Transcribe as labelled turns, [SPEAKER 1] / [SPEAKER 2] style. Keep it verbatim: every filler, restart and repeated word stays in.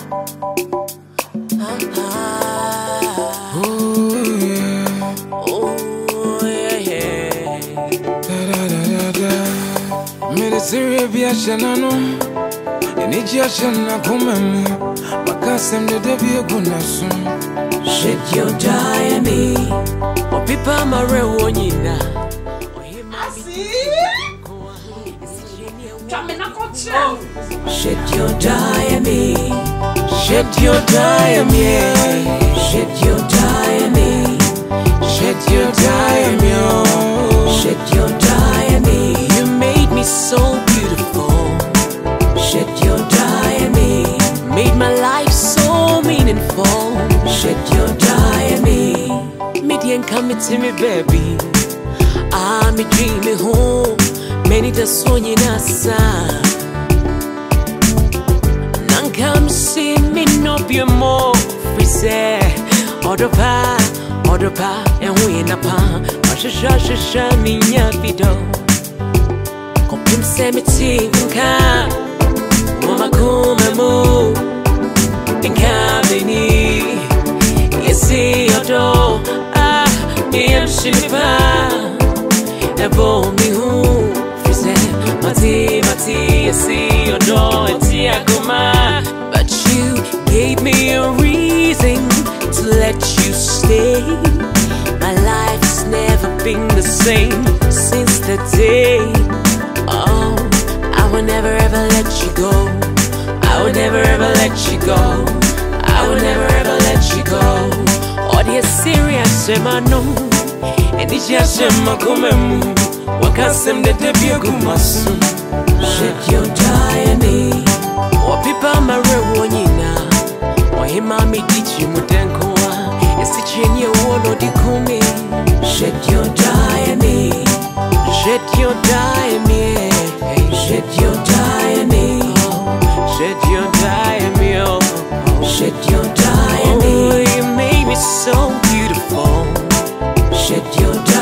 [SPEAKER 1] Mediterranean shanano, Nigeria shana kumemu, makasem de debi ogunasun.
[SPEAKER 2] Shed your die me, or pipa mare wonyina. Shed your die me,
[SPEAKER 1] shed your die me,
[SPEAKER 2] shed your die me,
[SPEAKER 1] shed your die me,
[SPEAKER 2] shed your die me. You made me so beautiful. Shed your die me, made my life so meaningful. Shed your die me, median come to me baby. I'm a dreaming home, many the swinging outside. Come see me no be more free say order pa order pa and we na pa sha sha sha sha mi nya bido kompim se me ti nka mama kuma mo nka beni yesi odo ah me am shiba na bo mi hu free say mati mati yesi odo eti aguma. But you gave me a reason to let you stay. My life's never been the same since the day. Oh, I will never ever let you go. I will never ever let you go. I will never ever let you go. Oh, the serious no, and it's just my kumemu. Wakasem de debi ogumasu. Shed your die me. Pipa mare wonyina ohima mi dichi mudenkoa esichenye wono dikumi. Shed your die me, shed your die me, shed your die me, shed your die me, shed your die me. Oh, you made me so beautiful. Shed your die.